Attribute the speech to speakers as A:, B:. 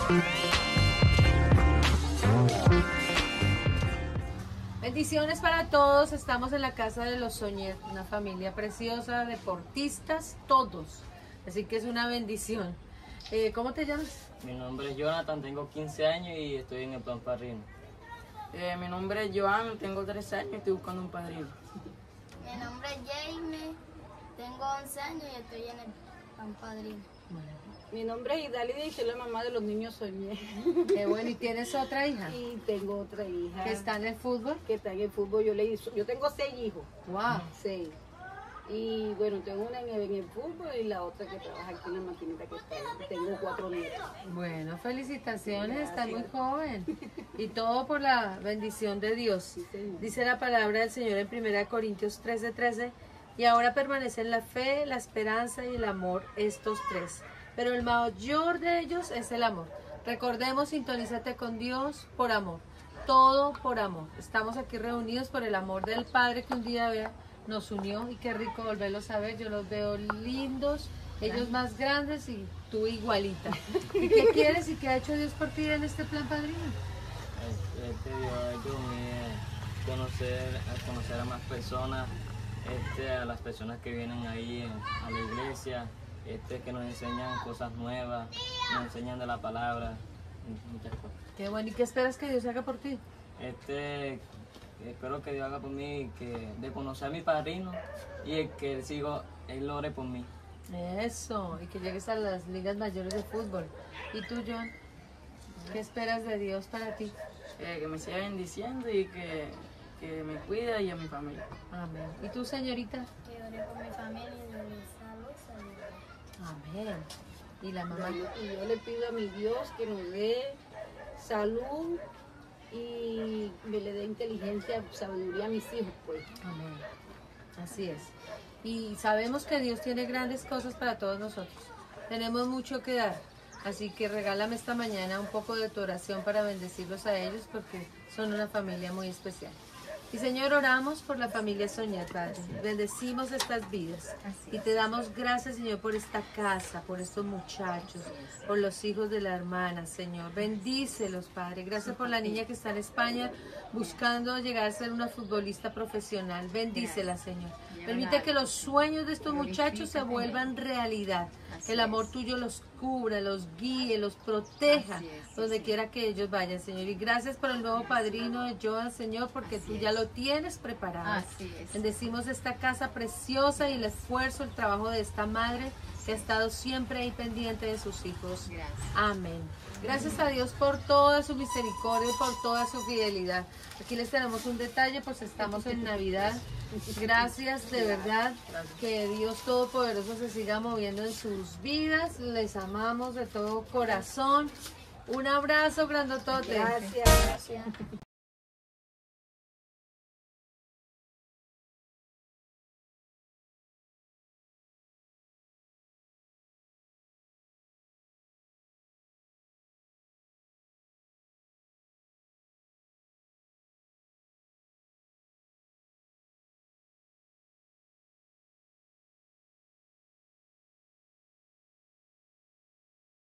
A: Bendiciones para todos, estamos en la casa de los Soñer, una familia preciosa, deportistas, todos, así que es una bendición. ¿Cómo te llamas?
B: Mi nombre es Jonathan, tengo 15 años y estoy en el plan padrino.
C: Mi nombre es Joan, tengo 13 años y estoy buscando un padrino.
D: Mi nombre es Jamie, tengo 11 años y estoy en el plan padrino.
E: Mi nombre es Idalida y soy la mamá de los niños Soñé.
A: Qué bueno, ¿y tienes otra hija?
E: Y tengo otra hija.
A: ¿Que está en el fútbol?
E: Que está en el fútbol. Yo tengo 6 hijos.
A: Wow.
E: 6. Y bueno, tengo una en el fútbol y la otra que trabaja aquí en la maquinita que está ahí. Tengo 4 nietos.
A: Bueno, felicitaciones, está muy
E: Gracias.
A: joven. Y todo por la bendición de Dios.
E: Sí, señor.
A: Dice la palabra del Señor en 1 Corintios 13:13, y ahora permanecen la fe, la esperanza y el amor, estos tres. Pero el mayor de ellos es el amor. Recordemos, sintonízate con Dios por amor. Todo por amor. Estamos aquí reunidos por el amor del Padre que un día nos unió, y qué rico volverlos a ver. Yo los veo lindos, ellos más grandes y tú igualita. ¿Y qué quieres y qué ha hecho Dios por ti en este plan padrino?
B: Dios ha hecho conocer a más personas, a las personas que vienen ahí a la iglesia, que nos enseñan cosas nuevas, nos enseñan de la palabra, muchas cosas.
A: Qué bueno, ¿y qué esperas que Dios haga por ti?
B: Espero que Dios haga por mí, de conocer a mi padrino y que él ore por mí.
A: Eso, y que llegues a las ligas mayores de fútbol. ¿Y tú, John? ¿Qué esperas de Dios para ti?
C: Que me siga bendiciendo y que me cuida y a mi familia.
A: Amén. ¿Y tú, señorita?
D: Que ore por mi familia y de salud.
A: Amén. ¿Y la mamá?
E: Y yo le pido a mi Dios que nos dé salud y me le dé inteligencia, sabiduría a mis hijos, pues.
A: Amén. Así es. Y sabemos que Dios tiene grandes cosas para todos nosotros. Tenemos mucho que dar. Así que regálame esta mañana un poco de tu oración para bendecirlos a ellos, porque son una familia muy especial. Y Señor, oramos por la familia Soñar, Padre. Bendecimos estas vidas. Y te damos gracias, Señor, por esta casa, por estos muchachos, por los hijos de la hermana, Señor. Bendícelos, Padre. Gracias por la niña que está en España buscando llegar a ser una futbolista profesional. Bendícela, Señor. Permite que los sueños de estos muchachos se vuelvan realidad. Que el amor tuyo los cubra, los guíe, los proteja, donde quiera que ellos vayan, Señor. Y gracias por el nuevo padrino de Joan, Señor, porque tú ya lo tienes preparado. Bendecimos esta casa preciosa y el esfuerzo, el trabajo de esta madre que ha estado siempre ahí pendiente de sus hijos. Amén. Gracias a Dios por toda su misericordia, por toda su fidelidad. Aquí les tenemos un detalle, pues estamos en Navidad. Gracias, de verdad, que Dios Todopoderoso se siga moviendo en sus vidas. Les amamos de todo corazón. Un abrazo grandotote.
E: Gracias.